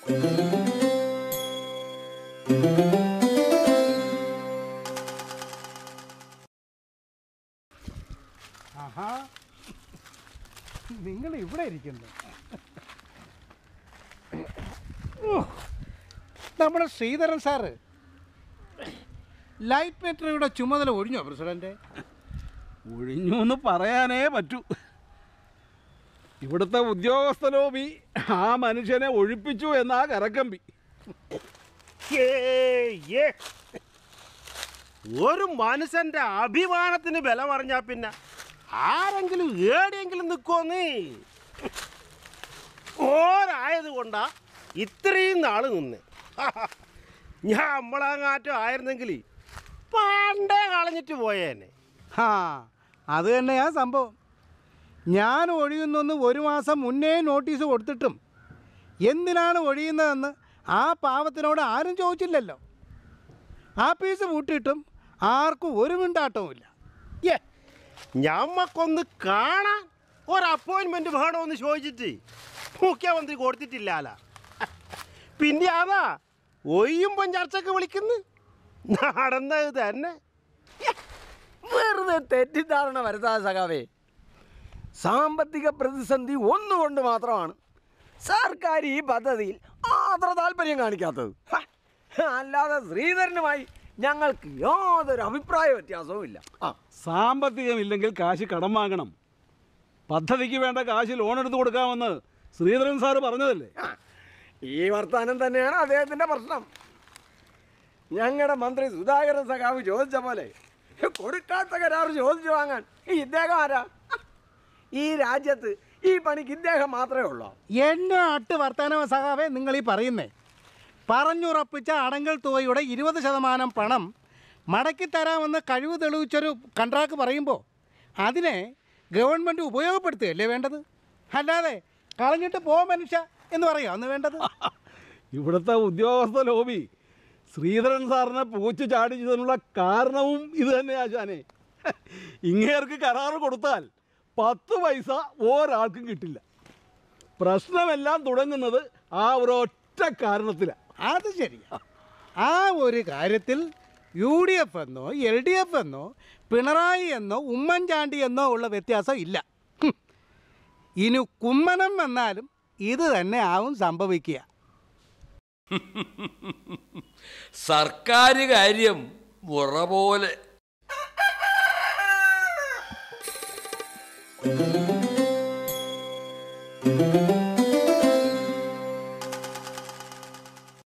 ആഹാ, നിങ്ങൾ ഇവിടെ ഇരിക്കുന്നു. നമ്മുടെ ശ്രീധരൻ സാറ് ലൈറ്റ് മെട്രോയുടെ ചുമതല ഒഴിഞ്ഞോ പ്രസിഡന്റ്? ഒഴിഞ്ഞു എന്ന് പറയാനേ പറ്റൂ. ഇവിടുത്തെ ഉദ്യോഗസ്ഥ ലോബി ആ മനുഷ്യനെ ഒഴിപ്പിച്ചു എന്നാ കരക്കമ്പി. ഒരു മനുഷ്യന്റെ അഭിമാനത്തിന് ബല പറഞ്ഞാ പിന്നെ ആരെങ്കിലും ഏടെയെങ്കിലും നിൽക്കോന്ന് ഓരായത് കൊണ്ടാ ഇത്രയും നാള് നിന്ന്. ഞാൻ നമ്മളങ്ങാറ്റം ആയിരുന്നെങ്കിൽ പണ്ടേ കളഞ്ഞിട്ട് പോയേനെ. ആ, അത് തന്നെയാ സംഭവം. ഞാൻ ഒഴിയുന്നെന്ന് ഒരു മാസം മുന്നേ നോട്ടീസ് കൊടുത്തിട്ടും എന്തിനാണ് ഒഴിയുന്നതെന്ന് ആ പാവത്തിനോട് ആരും ചോദിച്ചില്ലല്ലോ. ആഫീസ് പൂട്ടിയിട്ടും ആർക്കും ഒരു മിണ്ടാട്ടവുമില്ല. ഞമ്മക്കൊന്ന് കാണാൻ ഒരു അപ്പോയിൻമെന്റ് വേണമെന്ന് ചോദിച്ചിട്ട് മുഖ്യമന്ത്രി കൊടുത്തിട്ടില്ലാല. പിന്നെ അതാ ഒയ്യുമ്പം ചർച്ചക്ക് വിളിക്കുന്നു. നടന്നത് തന്നെ. വെറുതെ തെറ്റിദ്ധാരണ വരുത്താതെ സഖാവേ. സാമ്പത്തിക പ്രതിസന്ധി ഒന്നുകൊണ്ട് മാത്രമാണ് സർക്കാർ ഈ പദ്ധതിയിൽ അത്ര താല്പര്യം കാണിക്കാത്തത്. അല്ലാതെ ശ്രീധരനുമായി ഞങ്ങൾക്ക് യാതൊരു അഭിപ്രായ വ്യത്യാസവും ഇല്ല. സാമ്പത്തികമില്ലെങ്കിൽ കാശ് കടം വാങ്ങണം. പദ്ധതിക്ക് വേണ്ട കാശ് ലോൺ എടുത്ത് കൊടുക്കാമെന്ന് ശ്രീധരൻ സാറ് പറഞ്ഞതല്ലേ? ഈ വർത്താനം തന്നെയാണ് അദ്ദേഹത്തിൻ്റെ പ്രശ്നം. ഞങ്ങളുടെ മന്ത്രി സുധാകരൻ സഖാവ് ചോദിച്ച പോലെ കൊടുക്കാത്ത കരാർ ചോദിച്ചു വാങ്ങാൻ ഇദ്ദേഹം ആരാ? ഈ രാജ്യത്ത് ഈ പണിക്ക് ഇദ്ദേഹം മാത്രമേ ഉള്ളൂ. എന്നെ അട്ട് വർത്താനമ സഖാവേ നിങ്ങളീ പറയുന്നേ. പറഞ്ഞുറപ്പിച്ച അടങ്കൽ തുകയുടെ 20% പണം മടക്കി തരാമെന്ന് കഴിവ് തെളിയിച്ചൊരു കൺട്രാക്ട് പറയുമ്പോൾ അതിനെ ഗവൺമെൻറ് ഉപയോഗപ്പെടുത്തുകയല്ലേ വേണ്ടത്? അല്ലാതെ കളഞ്ഞിട്ട് പോ മനുഷ്യ എന്ന് പറയുക അന്ന് വേണ്ടത്. ഇവിടുത്തെ ഉദ്യോഗസ്ഥ ലോബി ശ്രീധരൻ സാറിനെ പൂച്ച് ചാടിച്ചതിനുള്ള കാരണവും ഇത് തന്നെ ആശാനെ. ഇങ്ങേർക്ക് കരാർ കൊടുത്താൽ 10 പൈസ ഒരാൾക്കും കിട്ടില്ല. പ്രശ്നമെല്ലാം തുടങ്ങുന്നത് ആ ഒരൊറ്റ കാരണത്തിലാണ്. അത് ശരിയാ. ആ ഒരു കാര്യത്തിൽ UDF എന്നോ LDF എന്നോ പിണറായി എന്നോ ഉമ്മൻചാണ്ടി എന്നോ ഉള്ള വ്യത്യാസം ഇല്ല. ഇനി കുമ്മനം എന്നാലും ഇത് തന്നെ ആവും സംഭവിക്കുക. സർക്കാർ കാര്യം മുറ പോലെ.